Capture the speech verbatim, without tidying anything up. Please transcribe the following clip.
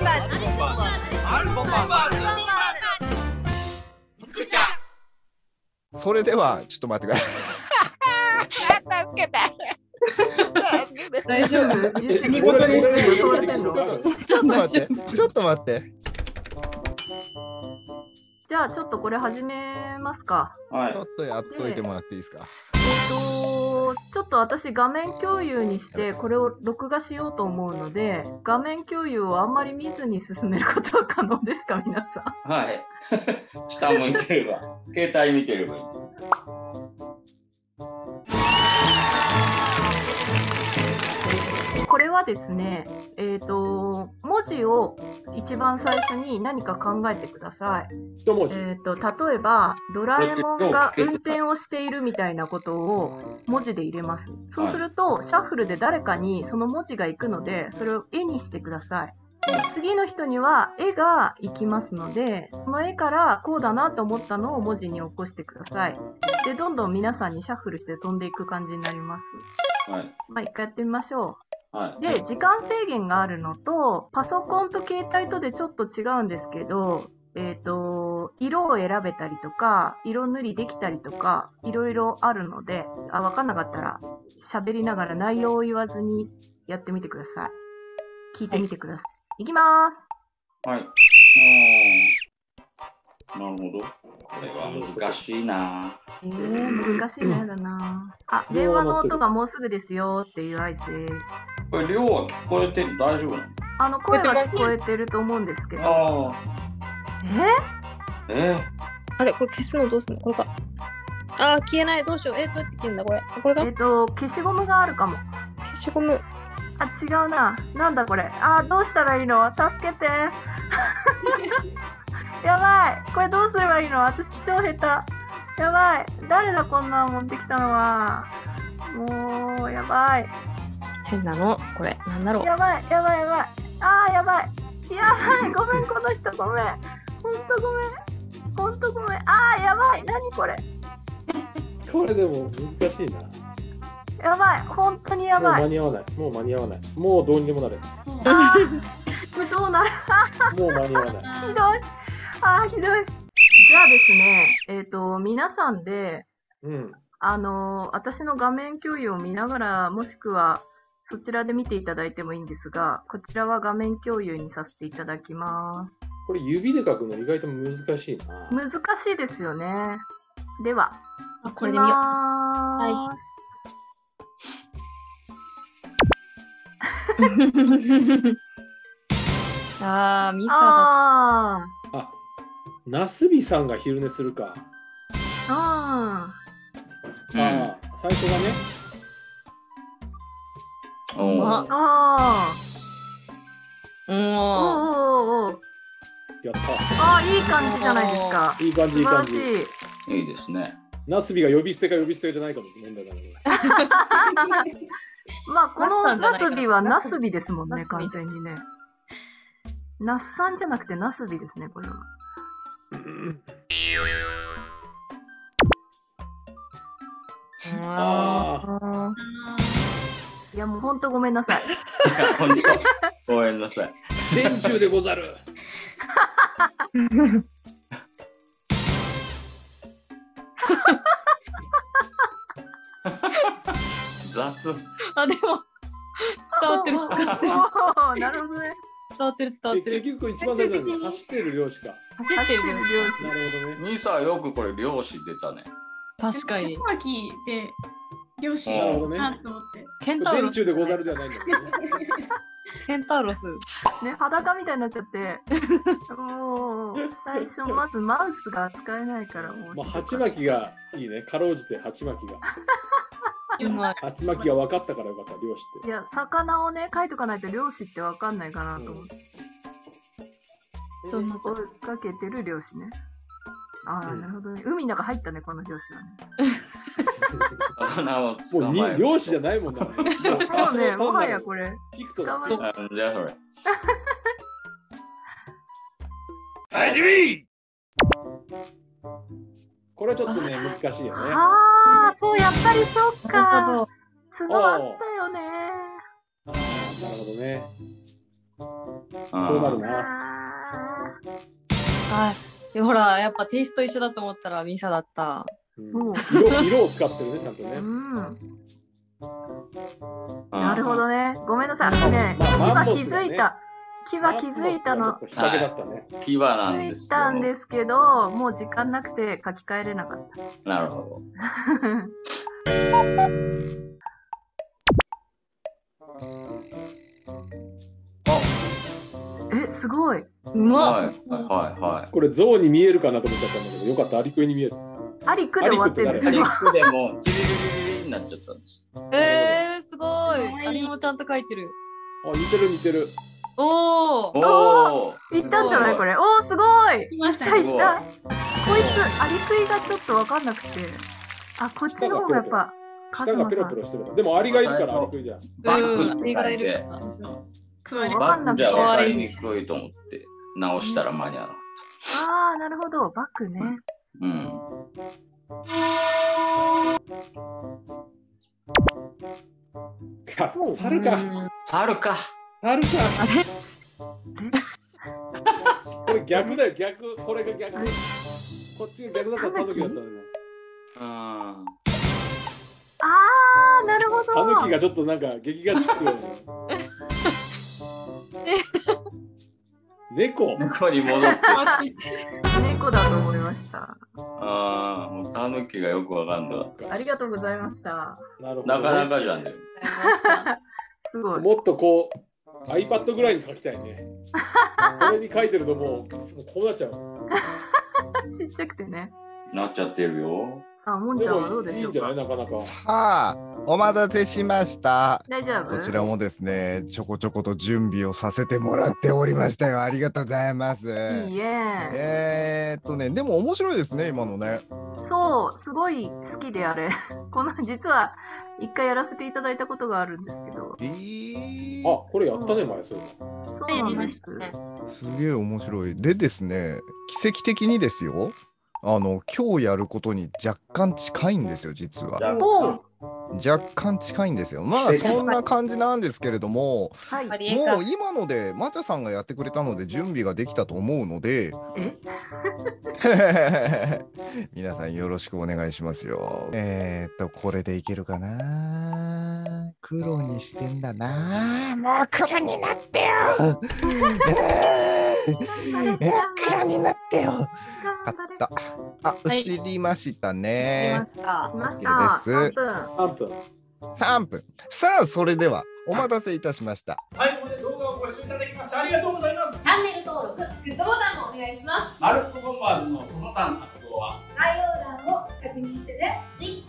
バーズ。 アルボンバーズ。くちゃ。 それではちょっと待ってください。助けて。 大丈夫？ ちょっと待って、ちょっと待って。 じゃあちょっとこれ始めますか。 はい。 ちょっとやっといてもらっていいですか。 えっとちょっと私画面共有にしてこれを録画しようと思うので、画面共有をあんまり見ずに進めることは可能ですか、皆さん。 はい。下向いてれば、携帯見てればいい。 これはですね、えっと文字を一番最初に何か考えてください。 一文字。 えっと例えばドラえもんが運転をしているみたいなことを文字で入れます。そうするとシャッフルで誰かにその文字が行くので、それを絵にしてください。次の人には絵が行きますので、その絵からこうだなと思ったのを文字に起こしてください。でどんどん皆さんにシャッフルして飛んでいく感じになります。 はい。 まあ一回やってみましょう。 はい。 で時間制限があるのと、パソコンと携帯とでちょっと違うんですけど、えっと色を選べたりとか色塗りできたりとかいろいろあるので、あ分かんなかったら喋りながら内容を言わずにやってみてください。聞いてみてください。いきます。 はい。なるほど。これは難しいな。 えー、難しいねだな。あ、電話の音がもうすぐですよっていう合図です。 これ量は聞こえて大丈夫なの？ あの声は聞こえてると思うんですけど。 ああ。 ええあれ、これ消すのどうすんの？これか。ああ、消えない。どうしよう。えー、どうやって消えるんだこれ。これかえっと消しゴムがあるかも。 消しゴム。 あ、違うな。なんだこれ。あ、どうしたらいいの？助けて。やばい。これどうすればいいの？私超下手。やばい。誰だこんなの持ってきたのは。もう、やばい。 変なの。これ。なんだろう。 やばい、やばい、やばい。あー、やばい。やばい。ごめん、この人ごめん。ほんとごめん。ほんとごめん。あー、やばい。なにこれ。 これでも難しいな。 やばい。ほんとにやばい。 もう間に合わない。もう間に合わない。もうどうにでもなる。 あー、どうなる。 もう間に合わない。 ひどい。あー、ひどい。じゃあですね、えっと、皆さんで、 うん。 あのー、私の画面共有を見ながら、もしくはそちらで見ていただいてもいいんですが、こちらは画面共有にさせていただきます。 これ指で書くの意外と難しいな。 難しいですよね。では、 あ、これで見よう。 はああ、ミサだ。 ああ、なすびさんが昼寝するか。 ーあうん。 ああ、最初がね。 おあーあーうん。 おーおーおーやった。 あーいい感じじゃないですか。 いい感じ、いい感じ。 素晴らしい。 いいですね。 なすびが呼び捨てか呼び捨てじゃないかも問題だね。 まあ、このナスさんじゃナないからスビはナスビですもんね、 ナスビ完全にね。ナスさんじゃなくてナスビですね、これは。 ああ、 あいや、もうほんとごめんなさい。 いや、本当。ごめんなさい。 電柱でござる。 雑。 あ、でも伝わってる伝わってるおーなるほどね。 伝わってる伝わって結る。 局一番最初に走ってる漁師か。 走ってるよ。 なるほどね。 ミサよくこれ漁師出たね。 確かに竜。巻で漁師なるほどねなと思って。 ケンタウロス。 電柱でござるではないんだけどね。 ケンタウロス。 ね、裸みたいになっちゃって。もう、最初、まずマウスが使えないから、もう。 まあ、鉢巻きがいいね。かろうじて鉢巻きが。 うまい。 鉢巻きが分かったからよかった、漁師って。 いや、魚をね、書いとかないと漁師ってわかんないかなと思って。 どんな追いかけてる漁師ね。ああ、 うんなるほどね。海の中入ったね、この漁師はね。 魚をもうに捕まえる。 漁師じゃないもんだね。もうそうね、もはやここれ。 ピクトだ。 捕まえなんじゃそれ。 始め。 これはちょっとね、難しいよね。 ああ、そう、やっぱりそっなるか。 ほ角あったよね。 あーなるほどね。 そうなるな。 はい。でほら、やっぱテイスト一緒だと思ったらミサだった。 うんもう色色を使ってるね、ちゃんとね。 うん。 うんなるほどね。ごめんなさい。 まあね、 まあマ今気ンモスがねづいた。今気づいたの。 ちょっと引っ掛けだったね。 牙な気づいんですよ。 たんですけど、もう時間なくて書き換えれなかった。 なるほど。 え、すごい。 うまっ。 はいはいはい。 これ象に見えるかなと思っちゃったんだけど、よかった、アリクイに見える。 アリクで終わってるんですカリよ。 ックでもチリリリリリになっちゃったんです。 えー、すごい。アリもちゃんと書いてる。 あ、似てる似てる。 おー。 おお。 いったんじゃないこれ。おー、すごい。 来ましたね。 いったいった。こいつ、アリクイがちょっとわかんなくて。あ、こっちの方がやっぱ、カズ舌がマさんペロペロ。してる。でもアリがいるからアリクイじゃん。 バッうん、 クってアリが書いているか。ら。 食われわかんなくてじゃあ分かりにくいと思って直したら間に合わなかっあー、なるほど。バックね。 た。うん。 か猿か。 うん猿か。 猿か。 あれこれ逆だよ、逆。これが逆。こっちが逆だったらタヌキだったのよ。 うん。 あー、なるほど。 タヌキがちょっとなんか劇画チックよね。猫。 猫に戻って。 猫だと思いました。 ああ、もうタヌキがよくわかんなかっありがとうございました。 なるほど、 た。なかなかじゃんね。 ありましたすごい。 もっとこう iPad ぐらいに書きたいね。これに書いてるともうもうこうなっちゃう。 ちっちゃくてね。 なっちゃってるよ。 さあ、もんでちゃんはどもうでしょういいんじゃないか。 なかなか。 さあ、お待たせしました。 大丈夫？ こちらもですね、ちょこちょこと準備をさせてもらっておりましたよ。ありがとうございます。 いいえ。 えーっとね、でも面白いですね、今のね。 そう、すごい好きであれ。この実は一回やらせていただいたことがあるんですけど。 えー、 あ、これやったね前そういえば。 そうなんです。 すげえ面白い。でですね、奇跡的にですよ。あの今日やることに若干近いんですよ、実は。 おう、 若干近いんですよ。まあ奇跡そんな感じなんですけれども、 はい。 ありえかもう今のでマチャさんがやってくれたので準備ができたと思うので、 え皆さんよろしくお願いしますよ。えー、っとこれでいけるかな。黒にしてんだな。もう黒になってよ。いや黒になってよ。勝った。あ、 はい映りました来ねま。した来。ました。 OK ですさんぷん。 さんぷん。 さんぷん。さあ、それではお待たせいたしました。 はい、ここで動画をご視聴いただきましてありがとうございます。 チャンネル登録、グッドボタンもお願いします。 アルフボンバーズのその他の活動は概要欄を確認してね。Twitter